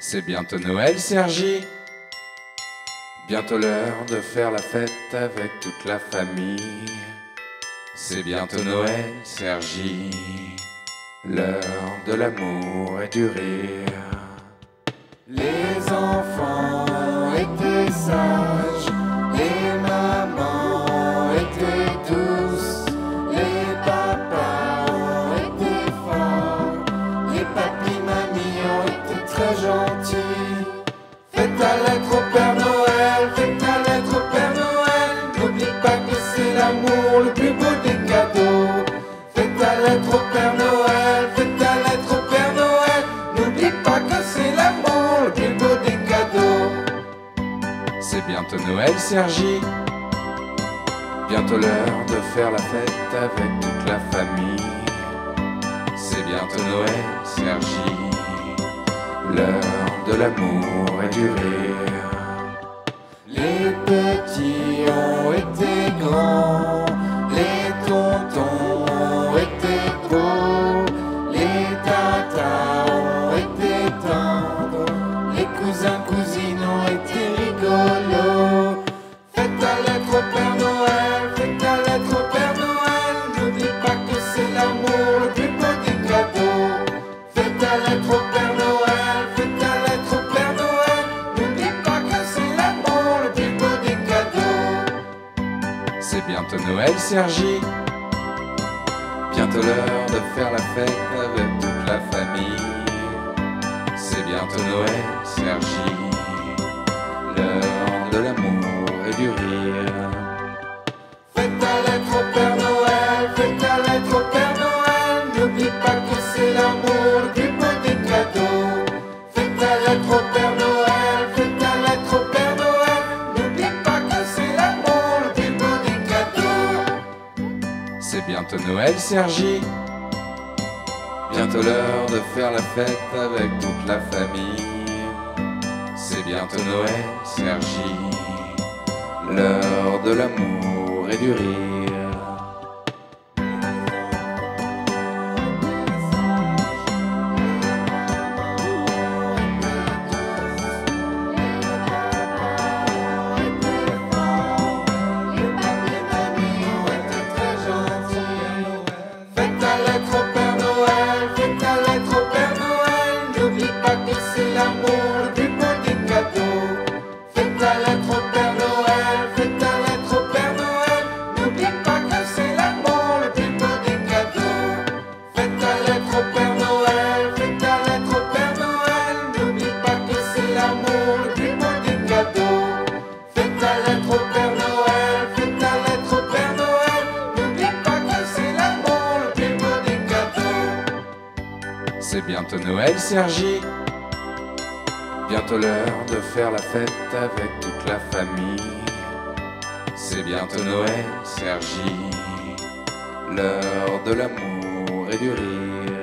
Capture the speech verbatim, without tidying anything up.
C'est bientôt Noël, Sergi. Bientôt l'heure de faire la fête avec toute la famille. C'est bientôt Noël, Sergi. L'heure de l'amour et du rire. Les enfants étaient sages, les mamans étaient douces, les papas ont été forts, les papis mamies ont été très gentils. Faites ta lettre au Père Noël, faites ta lettre au Père Noël, n'oublie pas que c'est l'amour le plus beau des cadeaux. Faites ta lettre au Père Noël, faites ta lettre au Père Noël, n'oublie pas que c'est l'amour le plus beau des cadeaux. C'est bientôt Noël, Sergi. Bientôt l'heure de faire la fête avec toute la famille. C'est bientôt Noël, Sergi. L'heure de l'amour et du rire. Les petits ont été grands, les tontons ont été beaux, les tatas ont été tendres, les cousins cousines ont été rigolos. Faites ta lettre au Père Noël, faites ta lettre au Père Noël, n'oublie pas que c'est l'amour le plus beau des cadeaux. Faites ta lettre au Père Noël, faites ta lettre au Père Noël, n'oublie pas que c'est l'amour le plus beau des cadeaux. C'est bientôt Noël, Sergi. Bientôt l'heure de faire la fête avec toute la famille. C'est bientôt Noël, Sergi. L'heure de l'amour et du rire. Faites ta lettre au Père Noël, faites ta lettre au Père Noël, n'oublie pas que c'est l'amour le plus beau des cadeaux. Faites ta lettre au Père Noël, faites ta lettre au Père Noël, n'oublie pas que c'est l'amour le plus beau des cadeaux. C'est bientôt Noël, Sergi. Bientôt l'heure de faire la fête avec toute la famille. C'est bientôt Noël, Sergi. L'heure de l'amour et du rire. Faites ta lettre au Père Noël, faites ta lettre au Père Noël, n'oublie pas que c'est l'amour le plus beau des cadeaux. Faites ta lettre au Père Noël, faites ta lettre au Père Noël, n'oublie pas que c'est l'amour le plus beau des cadeaux. Faites ta lettre au Père Noël, faites ta lettre au Père Noël, n'oublie pas que c'est l'amour le plus beau des cadeaux. Faites ta lettre au Père Noël, faites ta lettre au Père Noël, n'oublie pas que c'est l'amour le plus beau des cadeaux. C'est bientôt Noël, Sergi. Bientôt l'heure de faire la fête avec toute la famille. C'est bientôt Noël, Sergi. L'heure de l'amour et du rire.